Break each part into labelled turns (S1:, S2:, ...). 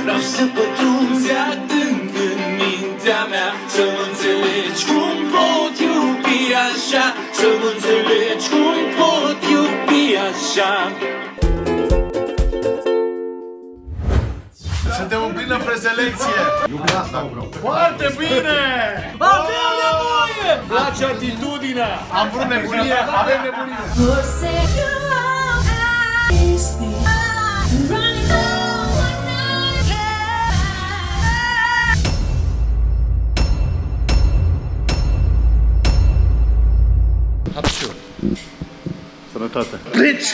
S1: Vreau să pătrunzi adânc în mintea mea, să mă înțelegi cum pot iubi așa, să mă înțelegi cum pot iubi așa.
S2: Suntem în plină preselecție! Eu pe asta vreau.
S3: Foarte bine! Avem nevoie! Place atitudinea!
S2: Am vrut nebunie, avem nebunie!
S3: Hapșu! Sănătate!
S2: Pleci!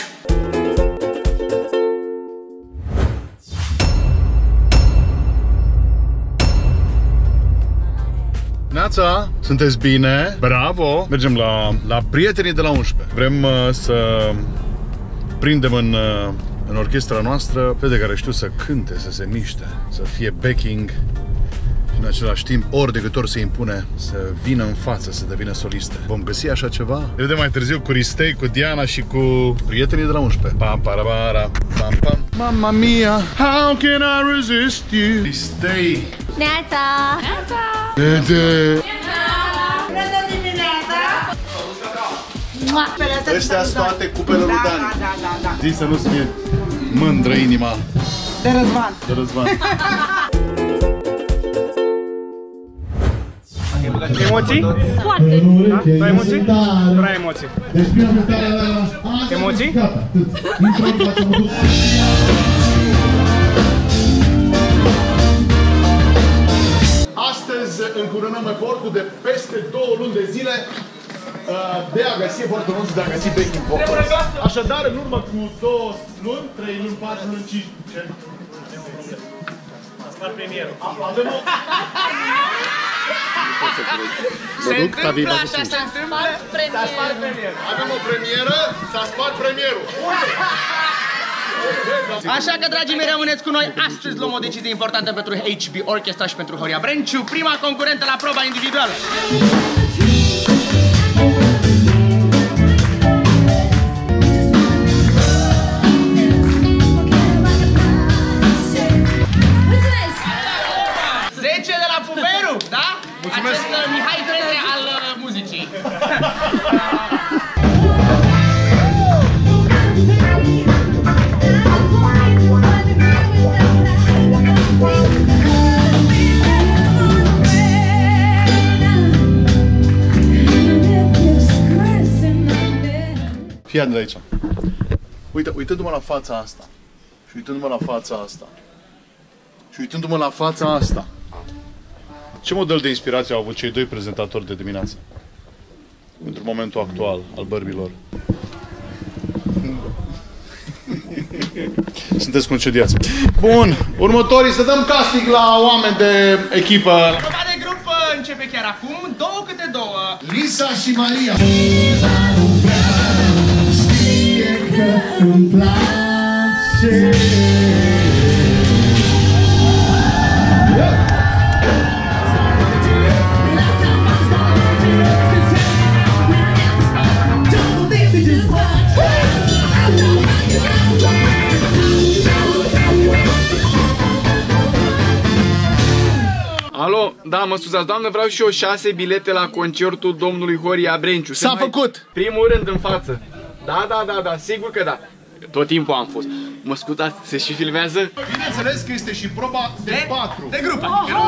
S2: Neața, sunteți bine? Bravo! Mergem la prietenii de la 11. Vrem să prindem în orchestra noastră fete care știu să cânte, să se miște, să fie backing și în același timp, ori de câte ori se impune, să vină în față, să devină soliste. Vom găsi așa ceva? Ne vedem mai târziu cu Ristei, cu Diana și cu prietenii de la 11. Pam, parabara, pam, pam. Mamma mia, how can I resist you? Ristei!
S4: Neața!
S2: Dede!
S5: Ăștia sunt toate cupele lui Dani.
S6: Da.
S2: Zi să nu-ți fie mândră inima.
S6: De Răzvan.
S2: De Răzvan.
S7: Emoții?
S4: Foarte!
S7: Da? Tu ai emoții? Nu ai emoții. Emoții?
S2: Astăzi încurunăm efortul de peste 2 luni de zile de a găsi efortul nostru de a găsi backing vocals. Așadar, în urmă cu 2 luni, 3 luni, 4 luni, 5...
S7: Spart premierul.
S2: Avem o...
S4: Se întâmplă așa, se întâmplă premierul.
S2: Avem o premieră, s-a spart premierul.
S8: Așa că, dragii mei, rămâneți cu noi. Astăzi luăm o decizie importantă pentru HB Orchestra și pentru Horia Brenciu, prima concurentă la proba individuală. De la Puberu, da?
S2: Mulțumesc.
S8: Acest Mihai Trele al muzicii.
S2: Fii de aici. Uite, uitându-mă la fața asta. Și uitându-mă la fața asta. Și uitându-mă la fața asta. Ce model de inspirație au avut cei 2 prezentatori de dimineață? Pentru momentul actual al bărbilor. Sunteți concediați. Bun, următorii, să dăm casting la oameni de echipă.
S8: Proba de grup începe chiar acum, 2 câte 2.
S2: Lisa și Maria.
S9: Alo, da, mă scuzați, doamnă, vreau și eu 6 bilete la concertul domnului Horia Brenciu.
S8: S-a făcut!
S9: Primul rând în față. Da, sigur că da. Tot timpul am fost. Mă scuzați, se și filmează?
S2: Bineînțeles că este și proba de 4.
S8: De grup.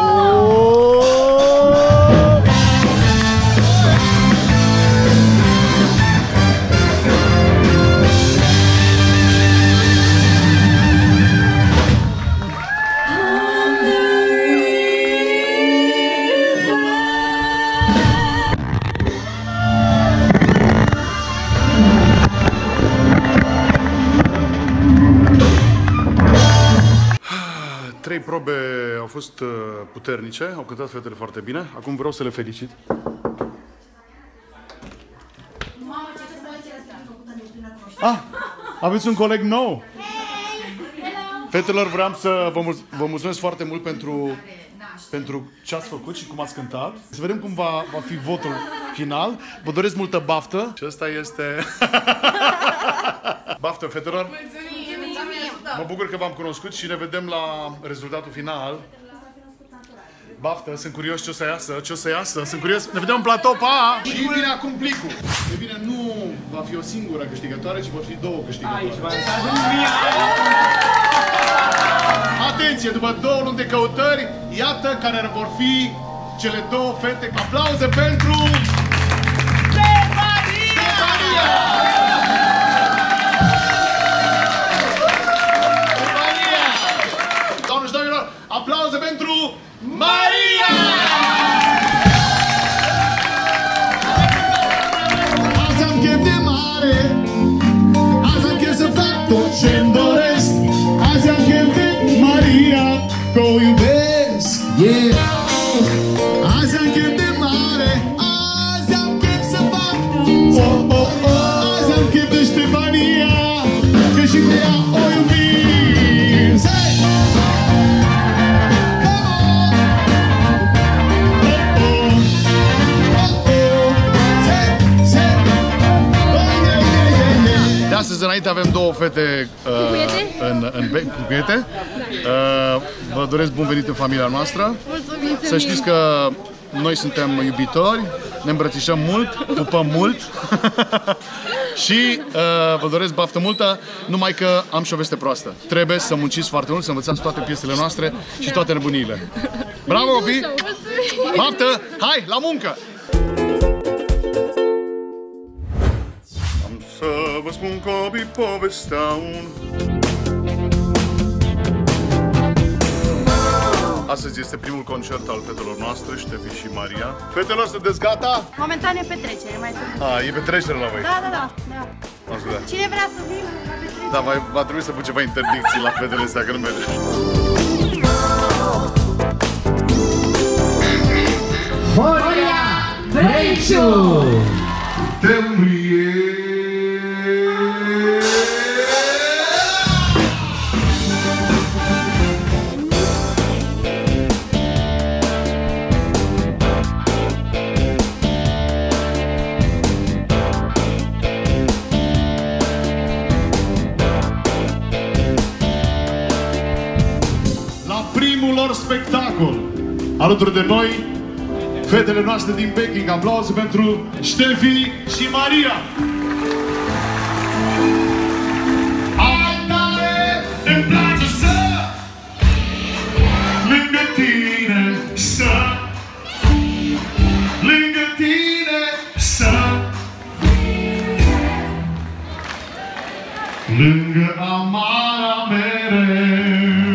S2: Trei probe au fost puternice, au cântat fetele foarte bine. Acum vreau să le felicit. Ah, aveți un coleg nou? Fetelor, vreau să vă mulțumesc foarte mult pentru ce ați făcut și cum ați cântat. Să vedem cum va fi votul final. Vă doresc multă baftă. Și ăsta este... Baftă, fetelor!
S4: Mulțumim!
S2: Mă bucur că v-am cunoscut și ne vedem la rezultatul final. Baftă, sunt curios ce o să iasă, sunt curios. Ne vedem în platou, pa! Și vine acum plicul. E bine, nu va fi o singură câștigătoare, ci vor fi două câștigătoare. Atenție, după 2 luni de căutări, iată care vor fi cele două fete. Aplauze pentru... Doamne și domnilor, aplauze pentru Maria! Azi am chef de mare, azi am chef să fac tot ce-mi doresc. Azi am chef de Maria, că o iubesc, yeah. Azi am chef de mare, azi am chef să fac, azi am chef de Ștefania, că și pe ea o iubim. De astăzi înainte avem două fete în cucuiete. Vă doresc bun venit în familia noastră.
S4: Mulțumim.
S2: Să știți că noi suntem iubitori, ne îmbrățișăm mult, pupăm mult și vă doresc baftă multă, numai că am și o veste proastă. Trebuie să munciți foarte mult, să învățați toate piesele noastre și toate nebuniile. Bravo, copii! Baftă! Hai, la muncă! Să vă spun, copii, povestea Astăzi este primul concert al fetelor noastre, Ștefi și Maria. Fetelor, sunteți gata?
S4: Momentan e petrecere, mai sunt.
S2: E petrecere la voi?
S4: Da. Cine vrea să vină la petrecere?
S2: Da, va trebui să pun ceva interdicții la fetele astea, că nu merge.
S1: Horia Brenciu!
S2: Spectacol. Alături de noi, fetele noastre din Peking. Aplauze pentru Ștefi și Maria. Ai tare îmi place să lângă tine, lângă tine, lângă amara mereu.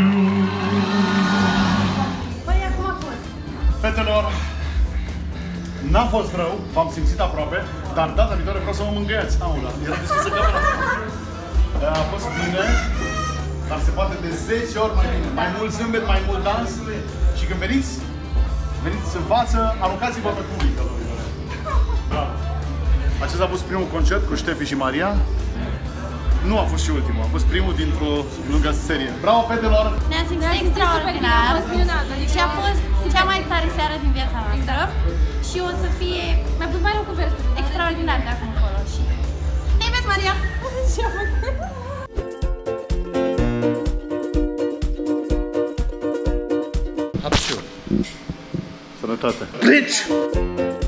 S2: Fetelor, n-a fost rău, v-am simțit aproape, dar data viitoare vreau să mă mângâiați. Aula, era deschisă camera. A fost bine, dar se poate de 10 ori mai bine. Mai mult zâmbet, mai mult dans și când veniți în față, aruncați-vă pe public. Bravo. Acesta a fost primul concert cu Ștefi și Maria. Nu a fost și ultimul, a fost primul dintr-o lungă serie. Bravo, fetelor!
S4: Ne-am simțit extraordinar și a fost cea mai tare seară din viața noastră și o să fie mai rău cu versul, extraordinar de acum încolo și... Te iubesc, Maria! Ce-a făcut?
S2: Sănătate! Pleci!